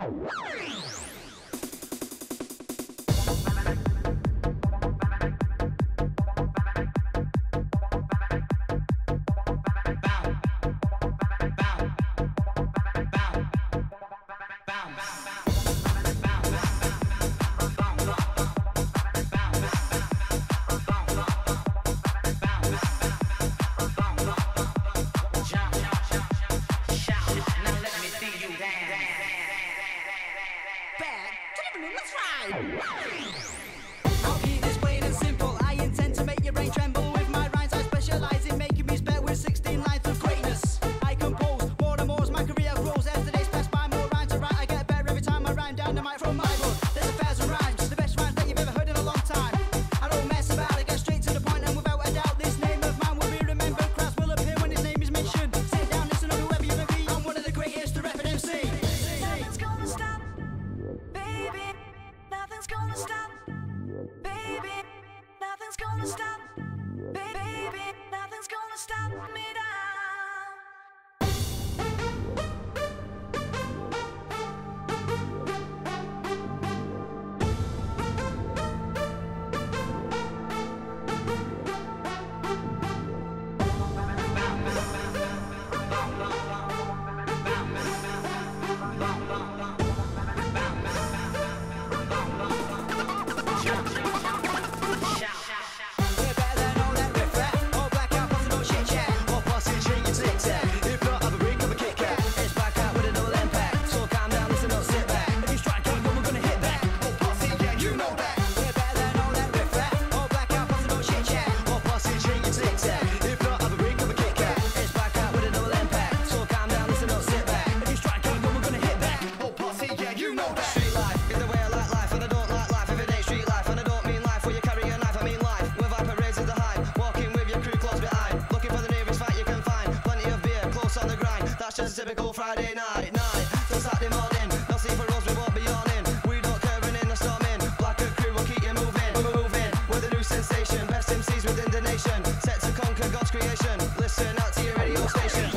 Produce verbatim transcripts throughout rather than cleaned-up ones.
Typical Friday night, night till Saturday morning. No sleep for us, we won't be yawning. We don't curve in the storming. Black and crew will keep you moving. We're moving with a new sensation. Best M Cs within the nation. Set to conquer God's creation. Listen out to your radio station.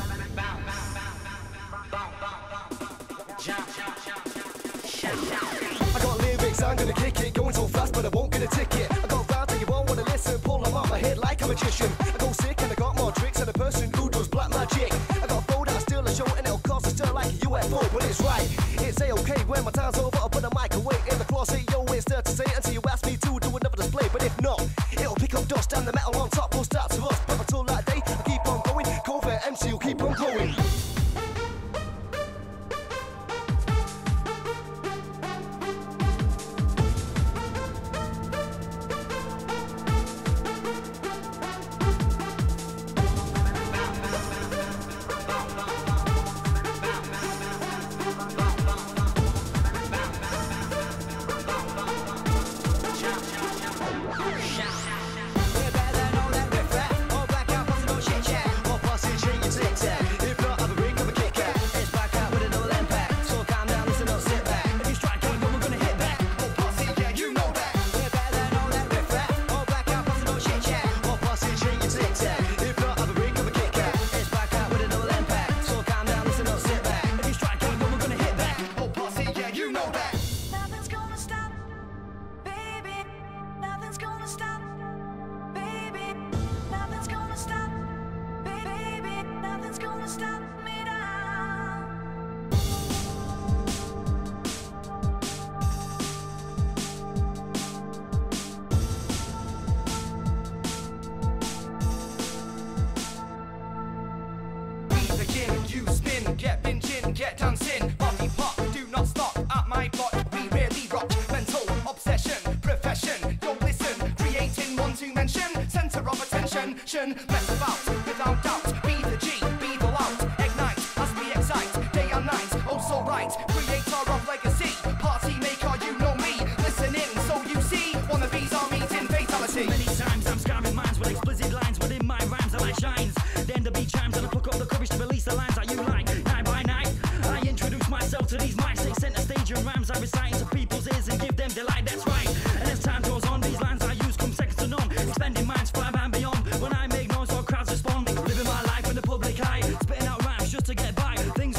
I got lyrics, I'm gonna kick it. Going so fast, but I won't get a ticket. I got rhymes and you won't wanna listen. Pull them out my head like a magician. I go sick and I got more tricks than a person who does black magic. I got bold, I steal a show and it'll cause a stir like a U F O. But it's right, it's A-okay when my time's over. I'll put a mic away in the closet. Yo, it's there to say it until you ask me to do another display. But if not, it'll pick up dust and the metal on top will start to rust. But until that day, I keep on going. Covert M C will keep on going. Get binging, get dancing, body pop, do not stop at my block. We really rock, mental obsession, profession. Don't listen, creating one to mention, center of attention. Mess about without doubt, be the G, be the loud, ignite as we excite, day and night. Oh so right, creator of legacy, party maker, you know me. Listen in, so you see, one of these are meeting fatality. Many times I'm scarring minds with explicit lines within my rhymes. I like shines, then the beat chimes and I pluck up the courage to release the lines that you like. To these mics, take center stage and rhymes I recite into people's ears and give them delight, that's right. And as time goes on, these lines I use come second to none, expanding minds far and beyond. When I make noise, all crowds respond, living my life in the public eye, spitting out rhymes just to get by. Things